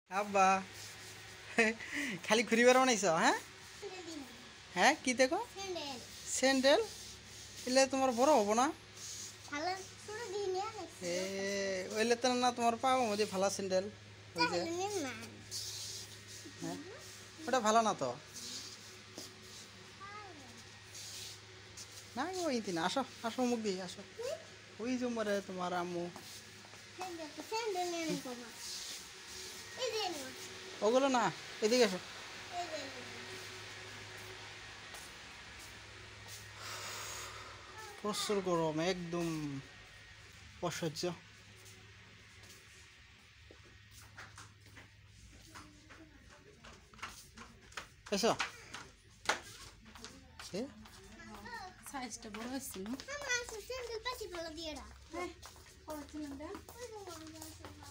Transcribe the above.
আব্বা খালি ঘুরিবার বানাইছ হ্যাঁ হ্যাঁ কি দেখো স্যান্ডেল এলে তোমার বড় হবো না এ ওইলে তো না তোমার পাও মধ্যে ভালো স্যান্ডেল ওই যে হ্যাঁ ওটা ভালো না তো না ওই দিন আসো আসো মুখ দিয়ে আসো ওই যে মরে তোমার আম্মু ওগুলো না এদিকে এসো প্রচুর গরম একদম অসহ্য এসো সাইজটা বড় হয়েছিল।